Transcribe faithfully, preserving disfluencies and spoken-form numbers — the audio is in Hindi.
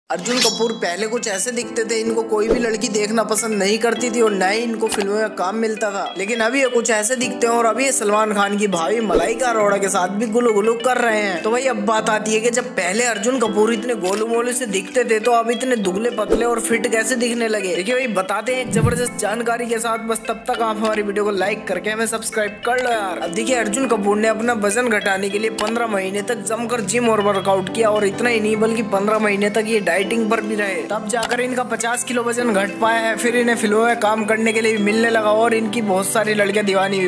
अर्जुन कपूर पहले कुछ ऐसे दिखते थे, इनको कोई भी लड़की देखना पसंद नहीं करती थी और न ही इनको फिल्मों में काम मिलता था। लेकिन अभी ये कुछ ऐसे दिखते हैं और अभी ये सलमान खान की भाभी मलाइका अरोड़ा के साथ भी गुलू गुलू कर रहे हैं। तो भाई अब बात आती है कि जब पहले अर्जुन कपूर इतने गोलू मोलू से दिखते थे तो अब इतने दुबले पतले और फिट कैसे दिखने लगे। देखिए भाई बताते हैं एक जबरदस्त जानकारी के साथ, बस तब तक आप हमारी वीडियो को लाइक करके हमें सब्सक्राइब कर लो यार। अब देखिए अर्जुन कपूर ने अपना वजन घटाने के लिए पंद्रह महीने तक जमकर जिम और वर्कआउट किया और इतना ही नहीं बल्कि पंद्रह महीने तक ये डाइटिंग पर भी रहे, तब जाकर इनका पचास किलो वजन घट पाया है। फिर इन्हें फिल्मों में काम करने के लिए मिलने लगा और इनकी बहुत सारी लड़कियां दीवानी हुई।